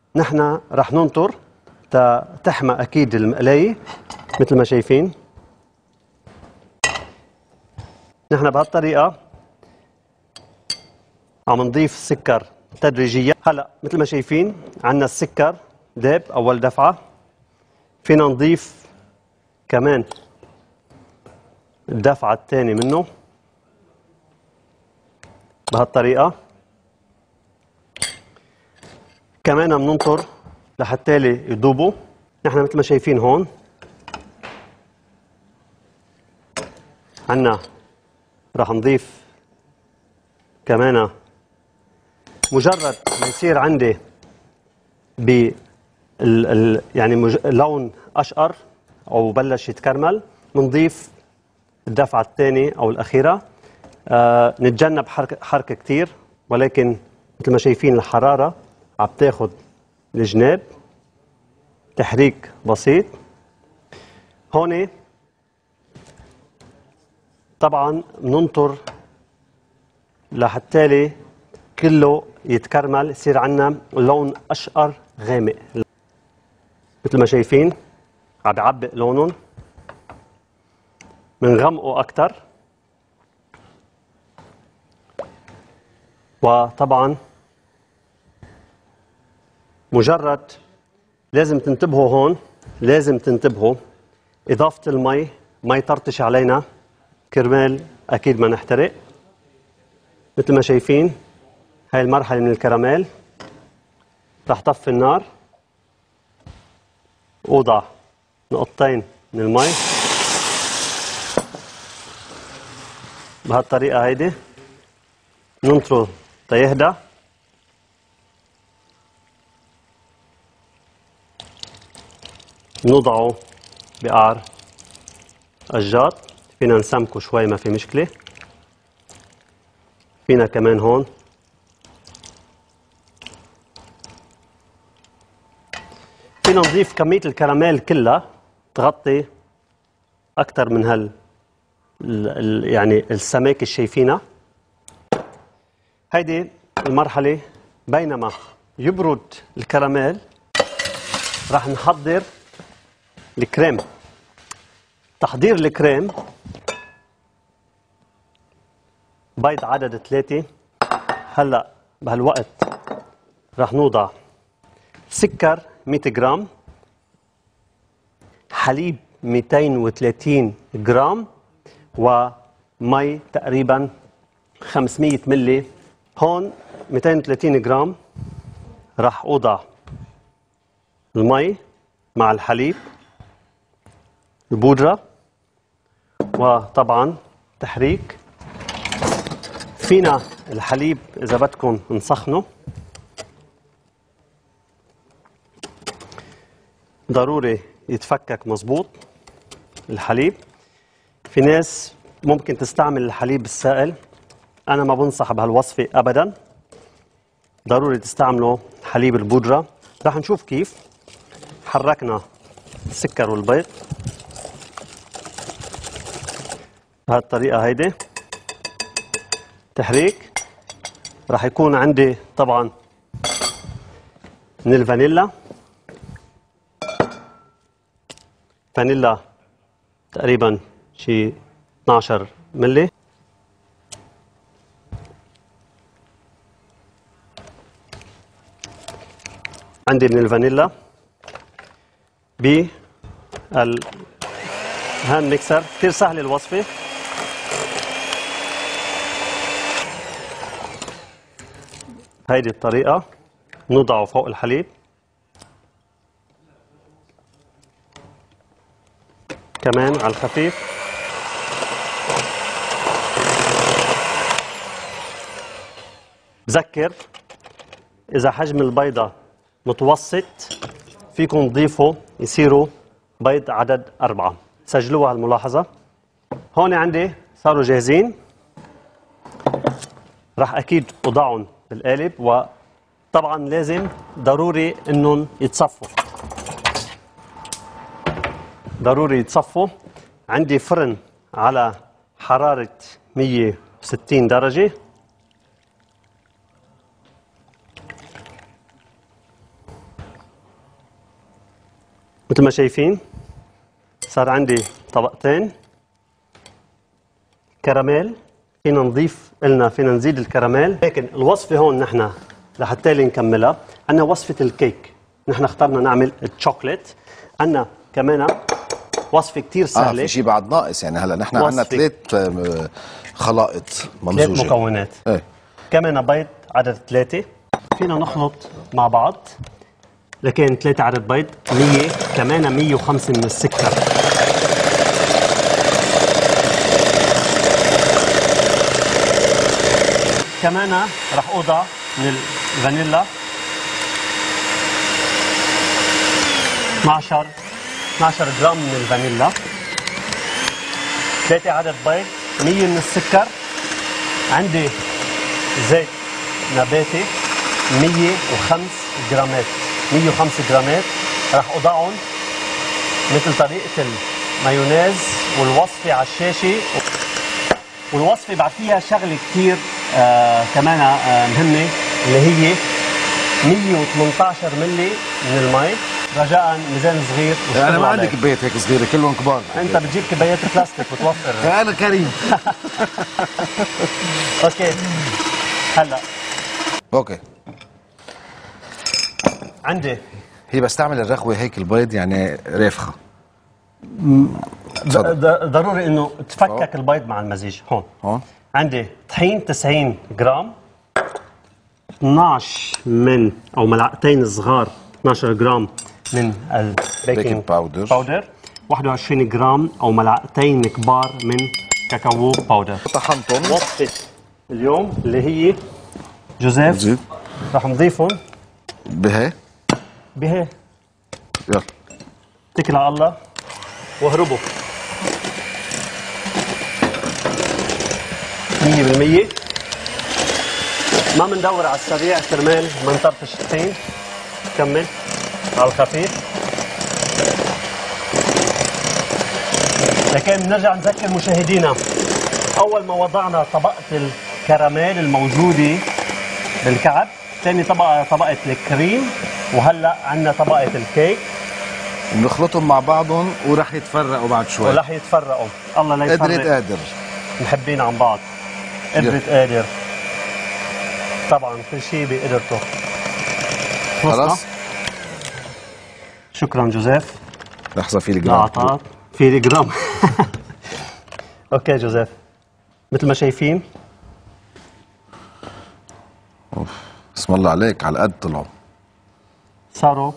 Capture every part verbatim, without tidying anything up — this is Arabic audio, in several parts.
نحن رح ننطر تحمى اكيد المقلايه مثل ما شايفين. نحن بهالطريقه عم نضيف سكر تدريجيا. هلا مثل ما شايفين عندنا السكر داب اول دفعه، فينا نضيف كمان الدفعه الثانيه منه بهالطريقه. كمان بننطر لحتى يذوبوا. نحن مثل ما شايفين هون عنا راح نضيف كمان، مجرد ما يصير عندي ب يعني مج... لون اشقر او بلش يتكرمل، بنضيف الدفعه الثانيه او الاخيره. آه نتجنب حركه حركه كثير، ولكن مثل ما شايفين الحراره عم تاخذ الجناب، تحريك بسيط. هون طبعا بننطر لحتى كله يتكرمل، يصير عندنا لون اشقر غامق مثل ما شايفين عم بيعبق لونهم. بنغمقه اكثر، وطبعا مجرد لازم تنتبهوا هون، لازم تنتبهوا اضافه المي ما يطرطش علينا كرمال اكيد ما نحترق. مثل ما شايفين هاي المرحله من الكراميل. رح طفي النار، اوضع نقطتين من المي بهالطريقه هيدي، ننطره تيهدى. نوضعه بقعر الجاط، فينا نسمكه شوي ما في مشكله. فينا كمان هون فينا نضيف كميه الكراميل كلها تغطي اكثر من هال يعني السماكه اللي شايفينها. هيدي المرحله بينما يبرد الكراميل راح نحضر الكريم. تحضير الكريم: بيض عدد ثلاثة. هلا بهالوقت راح نوضع سكر مئة جرام، حليب مئتين وثلاثين جرام، ومي تقريبا خمسمئة ملي. هون مئتين وثلاثين جرام راح اوضع المي مع الحليب البودرة، وطبعا تحريك. فينا الحليب اذا بدكم نسخنه، ضروري يتفكك مزبوط الحليب. في ناس ممكن تستعمل الحليب السائل، انا ما بنصح بهالوصفه ابدا، ضروري تستعملوا حليب البودره. راح نشوف كيف. حركنا السكر والبيض بهالطريقه هيدي، تحريك. راح يكون عندي طبعا من الفانيلا، فانيلا تقريبا شي اثنعش ملي. عندي من الفانيلا ب هان ميكسر. كثير سهله الوصفه. هيدي الطريقه، نوضعه فوق الحليب كمان على الخفيف. بذكر اذا حجم البيضه متوسط فيكم تضيفوا يصيروا بيض عدد أربعة. سجلوها هالملاحظة. هون عندي صاروا جاهزين. راح أكيد أضعهم بالقالب، وطبعا لازم ضروري إنهم يتصفوا، ضروري يتصفوا. عندي فرن على حرارة مئة وستين درجة. مثل ما شايفين صار عندي طبقتين كراميل. فينا نضيف قلنا فينا نزيد الكراميل، لكن الوصفة هون نحن لحتى نكملها عندنا وصفة الكيك. نحن اخترنا نعمل الشوكليت. عندنا كمان وصفة كتير سهلة. اه في شيء بعد ناقص يعني. هلا نحن عندنا ثلاث خلائط ممزوجة، ثلاث مكونات. ايه كمان بيض عدد ثلاثة. فينا نخلط مع بعض لكن ثلاثة عدد بيض، مية كمان مية وخمسة من السكر. كمان رح اوضع من الفانيلا اثنعش اثنعش جرام من الفانيلا، ثلاثة عدد بيض، مية من السكر. عندي زيت نباتي مية وخمس جرامات، مية وخمس جرامات رح اوضعهم مثل طريقة المايونيز والوصفة على الشاشة. والوصفة بعد فيها شغلة كتير آه كمان آه مهمة اللي هي مية وثمانية عشر ملي من المي. رجاء ميزان صغير. انا ما عندي كبايات هيك صغيره، كلهم كبار. انت بتجيب كبايات بلاستيك وتوفر. انا كريم. اوكي هلا اوكي عندي هي بس تعمل الرغوه هيك البيض يعني رافخه. ضروري انه تفكك البيض مع المزيج. هون هون عندي طحين تسعين جرام، اثنعش من او ملعقتين صغار اثنعش جرام من البيكنج باودر باودر، واحد وعشرين جرام او ملعقتين كبار من كاكاو باودر. طحنتهم. وصفة اليوم اللي هي جوزيف زيد. رح نضيفهم بهي بهي. يلا اتكل على الله واهربوا. مية بالمية. ما بندور على السريع كرمال ما نطرطش الطحين. كمل على الخفيف. لكن بنرجع نذكر مشاهدينا، اول ما وضعنا طبقة الكراميل الموجودة بالكعب، ثاني طبقة طبقة الكريم، وهلا عندنا طبقة الكيك. بنخلطهم مع بعضهم ورح يتفرقوا بعد شوي. ورح يتفرقوا. الله لا يفرق. قدرة قادر. محبين عن بعض. قدرة قادر. طبعا كل شيء بقدرته. خلاص. شكرا جوزيف. لحظة في لي جرام. عطاء في لي جرام. اوكي جوزيف مثل ما شايفين. اوف بسم الله عليك، على قد طلعوا. صاروا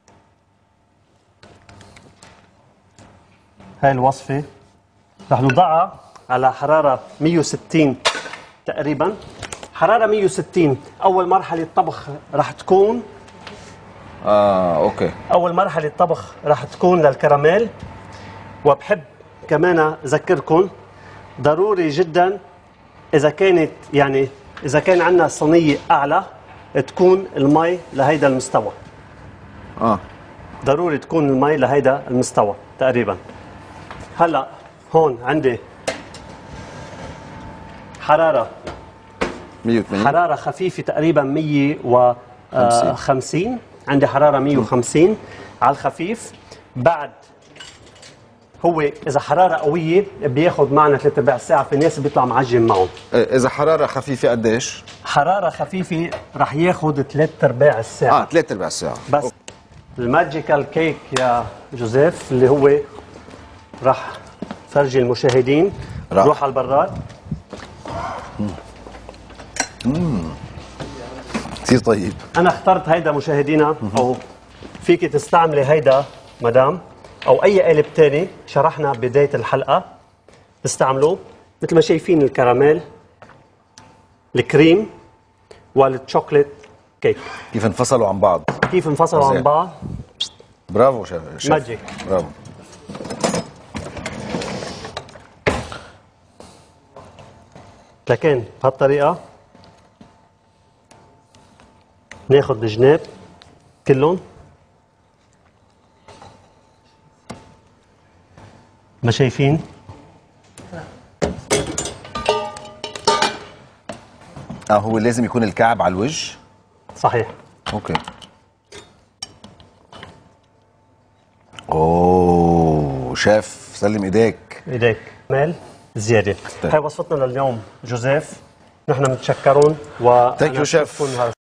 هاي الوصفة رح نوضعها على حرارة مية وستين تقريبا. حرارة مية وستين. أول مرحلة طبخ رح تكون اه اوكي. أول مرحلة طبخ رح تكون للكراميل. وبحب كمان أذكركم ضروري جدا إذا كانت يعني إذا كان عندنا صينية أعلى تكون المي لهيدا المستوى. اه ضروري تكون المي لهيدا المستوى تقريبا. هلا هون عندي حرارة مية وثمانين. حرارة خفيفة تقريبا مية وخمسين. عندي حرارة مية وخمسين على الخفيف. بعد هو إذا حرارة قوية بياخذ معنا ثلاث أرباع ساعة، في ناس بيطلع معجن معهم. إذا حرارة خفيفة قديش؟ حرارة خفيفة رح ياخذ ثلاث أرباع الساعة. اه ثلاث أرباع ساعة. بس أوه. الماجيكال كيك يا جوزيف اللي هو رح فرجي المشاهدين. راح. روح على البراد. امم كثير طيب. انا اخترت هيدا مشاهدينا، او فيك تستعملي هيدا مدام او اي قالب ثاني شرحنا بدايه الحلقه تستعملوه. مثل ما شايفين الكراميل، الكريم والشوكليت كيك كيف انفصلوا عن بعض. كيف انفصلوا عن بعض. برافو شيف. ماجيك. برافو. لكن بهالطريقه ناخذ الجناب كلهم ما شايفين. اه هو لازم يكون الكعب على الوجه. صحيح. اوكي. اوه وشاف سلم ايديك. ايديك مال زياده. طيب. هاي وصفتنا لليوم جوزيف، نحن متشكرون و ثانك يو شيف.